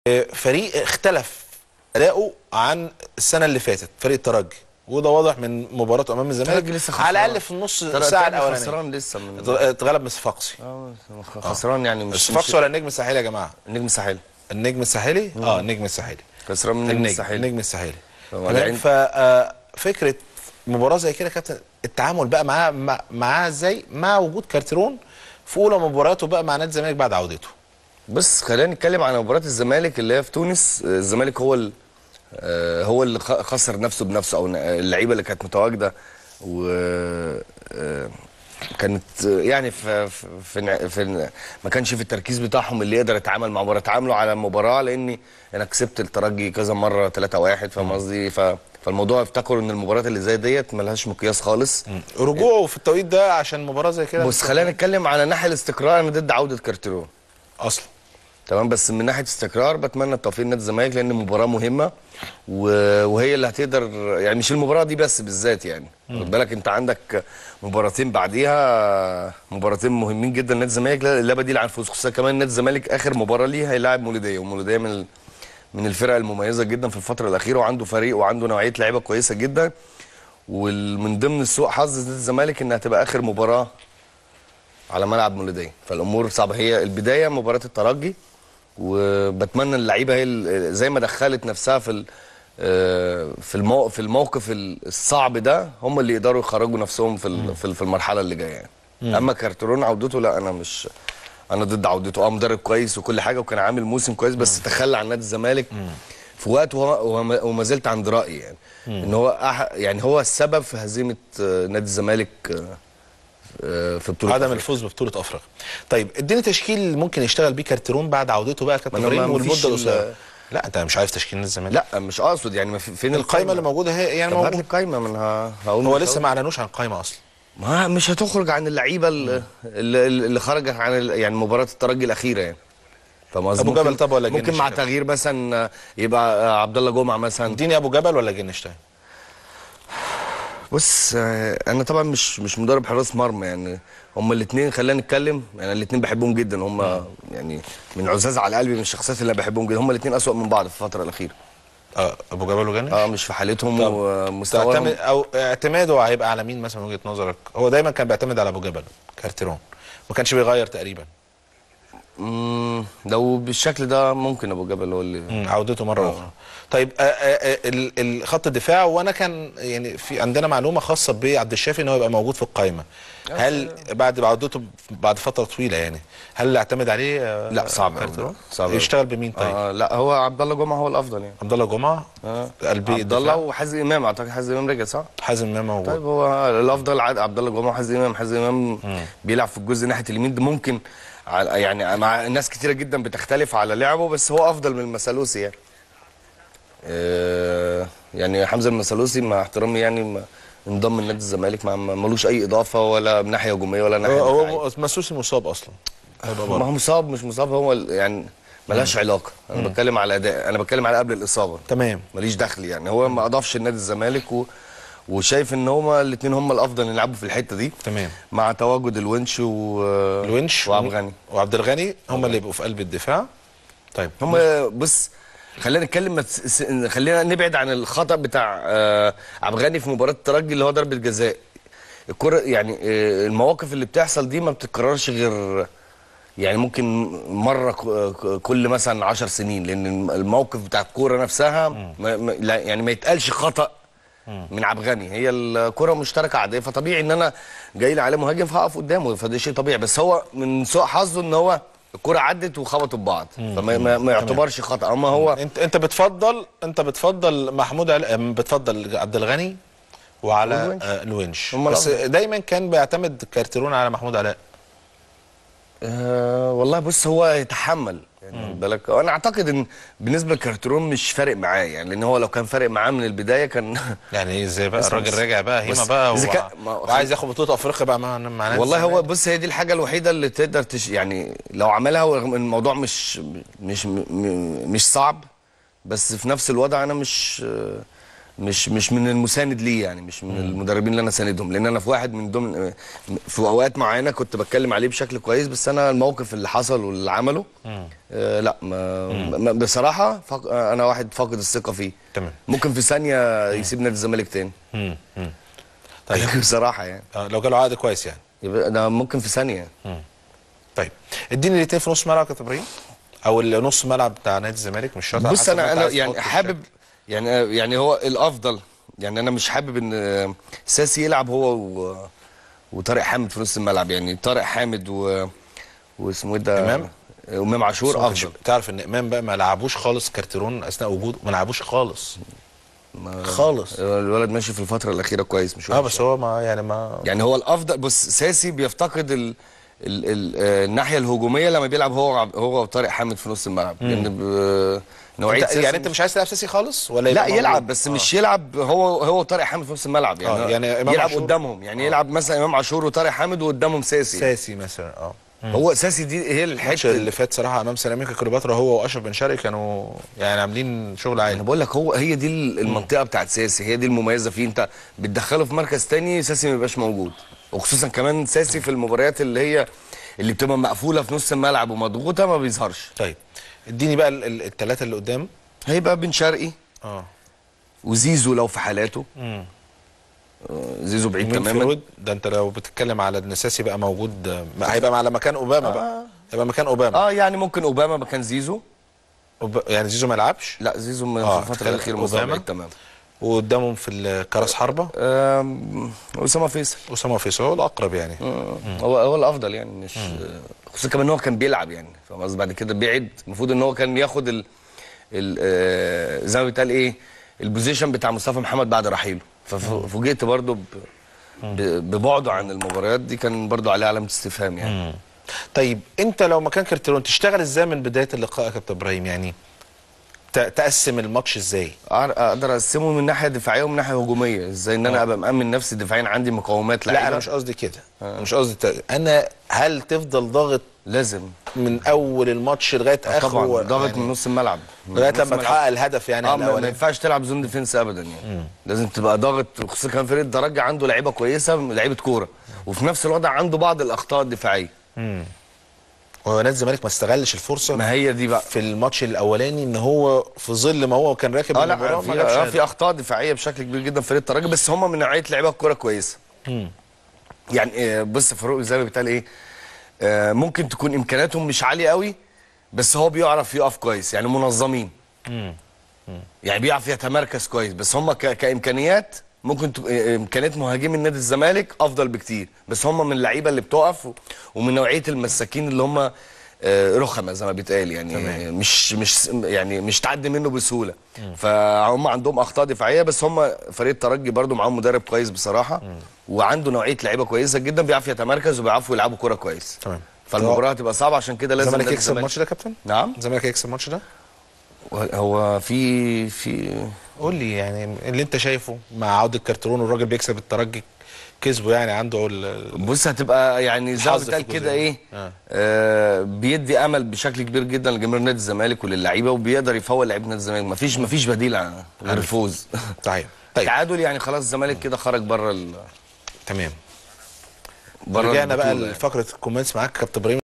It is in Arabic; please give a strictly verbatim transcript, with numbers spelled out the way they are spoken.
فريق اختلف اداؤه عن السنه اللي فاتت، فريق الترجي، وده واضح من مباراته امام الزمالك على الاقل في النص ساعه الاولانيه. خسران لسه من اتغلب من الصفاقسي. اه خسران يعني مش الصفاقسي ولا النجم الساحلي يا جماعه؟ النجم الساحلي. النجم الساحلي اه النجم الساحلي خسران من النجم الساحلي. النجم الساحلي تمام. ففكره مباراه زي كده يا كابتن، التعامل بقى معاها معاها ازاي مع وجود كارتيرون في اولى مبارياته بقى مع نادي الزمالك بعد عودته؟ بس خلينا نتكلم عن مباراه الزمالك اللي هي في تونس. الزمالك هو ال هو اللي خسر نفسه بنفسه، او اللعيبه اللي كانت متواجده و كانت يعني في في, في ما كانش في التركيز بتاعهم اللي يقدر يتعامل مع مباراه. اتعاملوا على المباراه لاني انا كسبت الترجي كذا مره ثلاثة واحد، فاهم قصدي؟ فالموضوع افتكروا ان المباريات اللي زي ديت ملهاش مقياس خالص. رجوعه في التوقيت ده عشان مباراه زي كده. بص خلينا نتكلم على ناحيه الاستقرار. انا ضد عوده كارتيرون اصلا، تمام، بس من ناحيه استقرار بتمنى التوفيق لنادي الزمالك، لان مباراه مهمه وهي اللي هتقدر، يعني مش المباراه دي بس بالذات، يعني خد بالك انت عندك مباراتين بعديها، مباراتين مهمين جدا لنادي الزمالك لا بديل عن الفوز، خصوصا كمان نادي الزمالك اخر مباراه ليه هيلاعب مولوديه، ومولوديه من من الفرق المميزه جدا في الفتره الاخيره، وعنده فريق وعنده نوعيه لعيبه كويسه جدا. ومن ضمن سوء حظ نادي الزمالك انها تبقى اخر مباراه على ملعب مولوديه، فالامور صعبه. هي البدايه مباراه الترجي، وبتمنى اللعيبه هي زي ما دخلت نفسها في في الموقف في الموقف الصعب ده، هم اللي يقدروا يخرجوا نفسهم في في المرحله اللي جايه يعني. مم. اما كارتيرون عودته لا، انا مش انا ضد عودته. اه مدرب كويس وكل حاجه، وكان عامل موسم كويس، بس مم. تخلى عن نادي الزمالك في وقت، وما زلت عند رايي يعني مم. ان هو أح يعني هو السبب في هزيمه نادي الزمالك في بطوله عدم الفوز ببطوله افريقيا. طيب اديني تشكيل ممكن يشتغل بيه كارتيرون بعد عودته بقى كابتن ابراهيم والمده القصيره. لا انت مش عارف تشكيل نادي الزمالك؟ لا مش اقصد يعني فين القايمه اللي موجوده هي يعني موجوده. هات لي القايمه منها. هو لسه ما اعلنوش عن القايمه اصلا. ما مش هتخرج عن اللعيبه اللي, اللي خرجت عن يعني مباراه الترجي الاخيره يعني. ابو جبل طب ولا ممكن مع تغيير مثلا يبقى عبد الله جمعه مثلا. اديني ابو جبل ولا جنشتاين. بص انا طبعا مش مش مدرب حراس مرمى يعني. هما الاثنين خلينا نتكلم، يعني الاثنين بحبهم جدا، هما يعني من عزاز على قلبي، من الشخصيات اللي انا بحبهم جدا. هما الاثنين اسوأ من بعض في الفتره الاخيره. اه ابو جبل وجنش اه مش في حالتهم ومستواهم. او اعتماده هيبقى على مين مثلا من وجهه نظرك؟ هو دايما كان بيعتمد على ابو جبل كارتيرون، ما كانش بيغير تقريبا. امم لو بالشكل ده ممكن ابو جبل هو اللي عودته مره اخرى. طيب خط الدفاع، وانا كان يعني في عندنا معلومه خاصه بعبد الشافي ان هو يبقى موجود في القائمه، هل بعد عودته بعد فتره طويله يعني هل اعتمد عليه؟ لا صعب صعب. يشتغل بمين طيب؟ آه لا هو عبد الله جمعه هو الافضل يعني. عبد الله جمعه اه قلبي عبد الله وحازم امام. اعتقد حازم امام رجع صح؟ حازم امام موجود. طيب هو الافضل عبد الله جمعه وحازم امام. حازم امام بيلعب في الجزء ناحيه اليمين ده، ممكن يعني مع ناس كتيره جدا بتختلف على لعبه، بس هو افضل من المسالوسي يعني. آه يعني حمزه المسالوسي مع احترامي يعني انضم لنادي الزمالك، ما ملوش اي اضافه ولا من ناحيه هجوميه ولا ناحيه دفاعيه. هو مسالوسي مصاب اصلا. ما هو مصاب مش مصاب، هو يعني ملهاش علاقه. انا مم. بتكلم على اداء، انا بتكلم على قبل الاصابه. تمام. ماليش دخل يعني. هو ما اضافش لنادي الزمالك و... وشايف ان هما الاثنين هما الافضل اللي يلعبوا في الحته دي. تمام. مع تواجد الونش و الونش وعبد الغني وعبد الغني هما اللي يبقوا في قلب الدفاع. طيب هما بص خلينا نتكلم، خلينا نبعد عن الخطا بتاع آه عبد الغني في مباراه الترجي اللي هو ضربه جزاء. الكره يعني آه المواقف اللي بتحصل دي ما بتتكررش غير يعني ممكن مره كل مثلا عشر سنين، لان الموقف بتاع الكوره نفسها ما يعني ما يتقالش خطا من عبد الغني. هي الكره مشتركه عاديه، فطبيعي ان انا جاي لي عليه مهاجم فهقف قدامه، فده شيء طبيعي. بس هو من سوء حظه ان هو الكره عدت وخبطوا ببعض، فما ما, ما يعتبرش خطا. اما هو انت انت بتفضل انت بتفضل محمود عل... بتفضل عبد الغني وعلى الونش، بس دايما كان بيعتمد كارتيرون على محمود علاء. أه والله بص هو يتحمل يعني بالك. انا اعتقد ان بالنسبه لكارتيرون مش فارق معاه يعني، لان هو لو كان فارق معاه من البدايه كان يعني ايه ازاي بقى الراجل راجع بقى هيما بقى وع... وعايز ياخد بطوله افريقيا بقى مع مع والله هو بص هي دي الحاجه الوحيده اللي تقدر تش يعني لو عملها. الموضوع مش مش مش صعب، بس في نفس الوضع انا مش مش مش من المساند ليه يعني، مش من المدربين اللي انا ساندهم، لان انا في واحد من ضمن في اوقات معينه كنت بتكلم عليه بشكل كويس، بس انا الموقف اللي حصل واللي عمله آه لا ما ما- بصراحه فق... انا واحد فاقد الثقه فيه. تمام. ممكن في ثانيه يسيب نادي الزمالك تاني. مم. مم. طيب بصراحه يعني آه، لو جاله عقد كويس يعني. يبقى ده ممكن في ثانيه. طيب اديني الاثنين في نص ملعب يا كابتن ابراهيم، او النص ملعب بتاع نادي الزمالك، مش شرط. بص انا انا يعني حابب يعني يعني هو الافضل، يعني انا مش حابب ان ساسي يلعب هو و... وطارق حامد في نص الملعب، يعني طارق حامد و واسمه ايه ده امام امام عاشور افضل. تعرف ان امام بقى ما لعبوش خالص كارتيرون اثناء وجوده، ما لعبوش خالص ما... خالص. الولد ماشي في الفتره الاخيره كويس، مش وحش. اه بس هو ما يعني ما يعني هو الافضل. بص ساسي بيفتقد ال... ال... ال... آه، الناحيه الهجوميه لما بيلعب هو هو وطارق حامد في نص الملعب، لان ب... نوعيه انت يعني انت مش عايز تلعب ساسي خالص ولا لا يبقى يلعب موجود؟ بس آه. مش يلعب هو هو وطارق حامد في نص الملعب يعني, آه. يعني إمام يلعب عاشور قدامهم يعني آه. يلعب مثلا امام عاشور وطارق حامد وقدامهم ساسي. ساسي مثلا اه هو ساسي دي هي الماتش الحته اللي فات صراحه امام سيراميكا كليوباترا هو واشرف بن شرقي كانوا يعني عاملين شغل انا عالي. بقول لك هو هي دي المنطقه بتاعت ساسي، هي دي المميزه فيه. انت بتدخله في مركز تاني ساسي ما بيبقاش موجود، وخصوصا كمان ساسي في المباريات اللي هي اللي بتبقى مقفوله في نص الملعب ومضغوطه ما بيظهرش. طيب اديني بقى الثلاثه اللي قدام. هيبقى بن شرقي اه وزيزو لو في حالاته. امم زيزو بعيد مين تماما. فيرود ده؟ انت لو بتتكلم على ان ساسي بقى موجود آه، هيبقى على مكان اوباما آه. بقى، هيبقى مكان اوباما. اه يعني ممكن اوباما مكان زيزو. أوب... يعني زيزو ما يلعبش. لا زيزو من آه، في الفتره تخيل الاخيره أوباما. مصاب تمام. وقدامهم في ال- كراس حربه آم، اسامه فيصل. اسامه فيصل هو الاقرب يعني. هو هو الافضل يعني، مش خصوصا كمان ان هو كان بيلعب يعني، فاهم قصدي؟ بعد كده بعد، المفروض ان هو كان ياخد ال, ال آه، زي ما بيتقال ايه البوزيشن بتاع مصطفى محمد بعد رحيله، ففوجئت برضو ب ب- ببعده عن المباريات دي، كان برضو عليه علامه استفهام يعني. مم. طيب انت لو مكان كارتيرون تشتغل ازاي من بدايه اللقاء يا كابتن ابراهيم؟ يعني ت- تقسم الماتش ازاي؟ أقدر- اقدر اقسمه من ناحيه دفاعيه ومن ناحيه هجوميه، ازاي ان انا آه. ابقى مامن نفسي دفاعيا، عندي مقومات لعيبه. لا انا مش قصدي كده، آه. مش قصدي ت... انا هل تفضل ضاغط لازم من اول الماتش لغايه آه اخره؟ طبعا ضاغط يعني من نص الملعب لغايه نص لما الملعب. تحقق الهدف يعني اه ما ما الاولاني. ينفعش تلعب زون ديفنس ابدا يعني. مم. لازم تبقى ضاغط، خصوصا كمان فريق الدرجه عنده لعيبه كويسه، لعيبه كوره، وفي نفس الوقت عنده بعض الاخطاء الدفاعيه. امم هو نادي الزمالك ما استغلش الفرصه ما هي دي بقى في الماتش الاولاني، ان هو في ظل ما هو كان راكب اه المباراه لا ما في, جابش آه هدف. في اخطاء دفاعيه بشكل كبير جدا في فريق الترجي، بس هم من نوعيه لعيبه الكوره كويسه. مم. يعني آه بص فاروق زي ما بيتقال ايه، آه ممكن تكون امكانياتهم مش عاليه قوي، بس هو بيعرف يقف كويس، يعني منظمين. مم. يعني بيعرف يتمركز كويس، بس هم ك... كامكانيات ممكن تبقى امكانيات مهاجمين نادي الزمالك افضل بكتير، بس هم من اللعيبه اللي بتقف و... ومن نوعيه المساكين اللي هم آه، رخمه زي ما بيتقال يعني. تمام. مش مش يعني مش تعدي منه بسهوله. مم. فهم عندهم اخطاء دفاعيه، بس هم فريق الترجي برده معاهم مدرب كويس بصراحه. مم. وعنده نوعيه لعيبه كويسه جدا، بيعرف يتمركز وبيعرفوا يلعبوا كوره كويس. تمام. فالمباراه هتبقى صعبه، عشان كده لازم الزمالك نادي يكسب الماتش ده يا كابتن؟ نعم الزمالك هيكسب الماتش ده؟ هو في في قول لي يعني اللي انت شايفه مع عوده كارتيرون والراجل بيكسب الترجي كسبه، يعني عنده ال... بص هتبقى يعني زي ما الحظ في بتقال كده الجزء. ايه آه. آه بيدي امل بشكل كبير جدا لجماهير نادي الزمالك وللعيبه، وبيقدر يفوق لعيبه نادي الزمالك. مفيش مفيش بديل عن غير الفوز. صحيح. طيب تعادل يعني خلاص الزمالك كده خرج بره ال... تمام. بره رجعنا بقى البطولة يعني. لفقره الكومنتس معاك كابتن ابراهيم.